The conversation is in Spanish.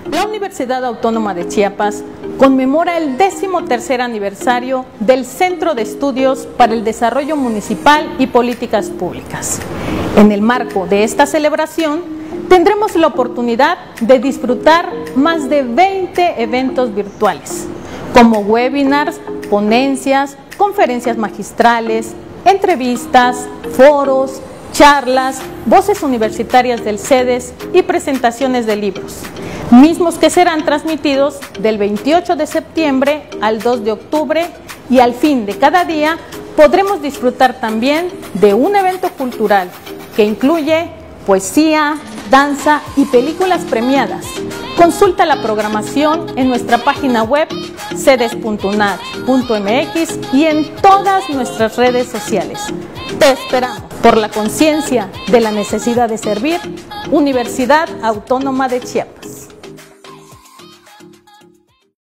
la Universidad Autónoma de Chiapas conmemora el 13º aniversario del Centro de Estudios para el Desarrollo Municipal y Políticas Públicas. En el marco de esta celebración, tendremos la oportunidad de disfrutar más de 20 eventos virtuales, como webinars, ponencias, conferencias magistrales, entrevistas, foros, charlas, voces universitarias del CEDES y presentaciones de libros, mismos que serán transmitidos del 28 de septiembre al 2 de octubre y al fin de cada día podremos disfrutar también de un evento cultural que incluye poesía, danza y películas premiadas. Consulta la programación en nuestra página web cedes.unad.mx y en todas nuestras redes sociales. Te esperamos. Por la conciencia de la necesidad de servir, Universidad Autónoma de Chiapas.